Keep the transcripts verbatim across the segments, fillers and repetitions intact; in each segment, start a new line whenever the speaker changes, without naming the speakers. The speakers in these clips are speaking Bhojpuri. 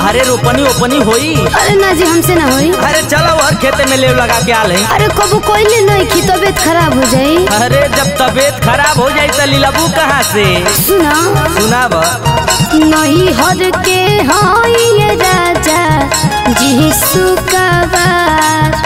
अरे रोपनी ओपनी होई।
अरे ना जी हमसे ना होई।
अरे चलो और खेते में लेव लगा के आले।
अरे कबू कोई नहीं की तबीयत खराब हो जाई।
अरे जब तबीयत खराब हो जाई तो लीलाबू कहाँ से?
सुना
सुनाब।
नहीं हर के हाई ये राजा जी सुकवार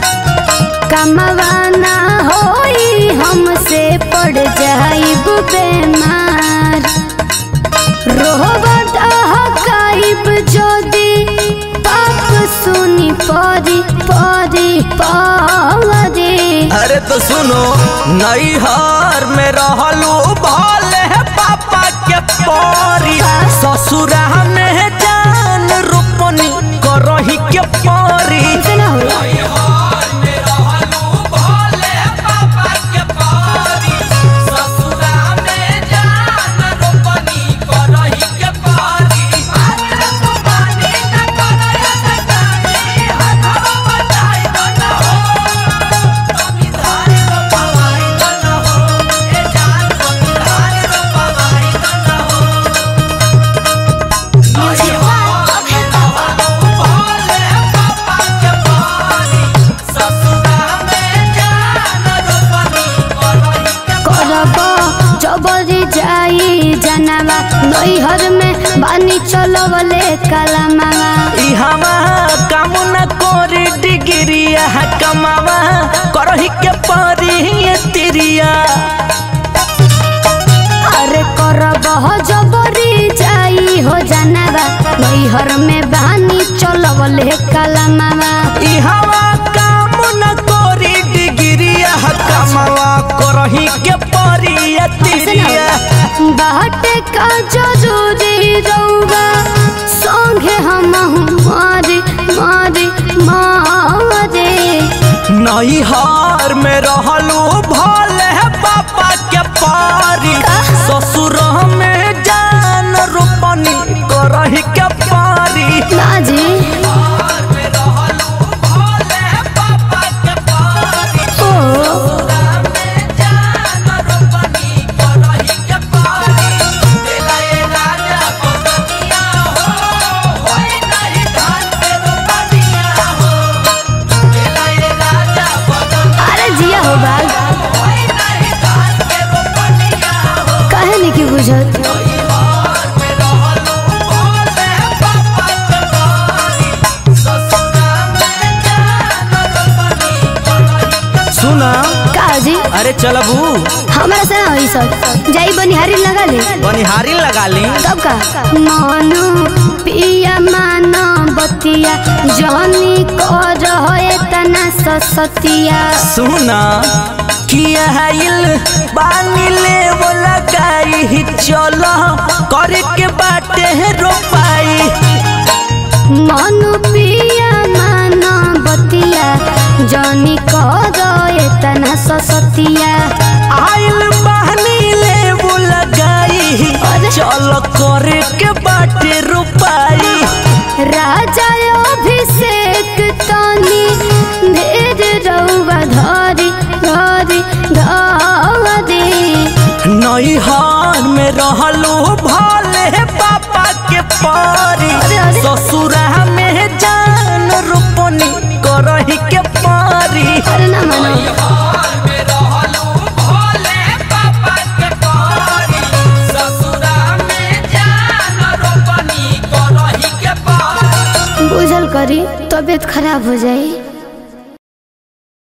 कमवाना होई हमसे पड़ जाई बेमार रोहबत हकाइब जोदी पाप सुनी परी परी परी।
अरे तो सुनो नैहर में रहलू भले पापा के परी ससुरा में जान रोपनी करही के परी।
जबरी जाई जनवा नैहर में बानी चलवले कलमवा
इहवा काम न कोरी डिग्रिया कमावा करही के परी तिरिया।
अरे करब जबरी जाई हो जनवा नैहर में बानी चलवले कलमवा
इहवा काम न कोरी डिग्रिया कमावा करही के परी तिरिया।
बाटे का जरूरी रउवा संगे हम मारी मारी मारे।
नैहर में रहलू भले पापा के परी ससुर में जान रोपनी करही के परी।
ना जी कहे नहीं की बुझत।
सुना
काजी
अरे चलबू
हमारा से ना सब जाई बनिहारी लगा ले
बनिहारी लगा ली
तब का मानो पिया मानो बतिया जानी को रहे तना ससतिया।
सुना किया हिल बानी ले वो लगाई ही चलो करे के बाटे है रोपाई।
मानो पिया मानो बतिया जानी को रहे तना ससतिया।
आइल बहनी ले वो लगाई चलो करे के बाटे रोपाई।
राजा अभिषेक तनी धीर रउवा धरी धरी धरी।
नैहर में रहलू भले पापा के परी ससुरा में जान रोपनी करही के परी।
अरे ना मानो बुझल करी तबीयत खराब हो जाए।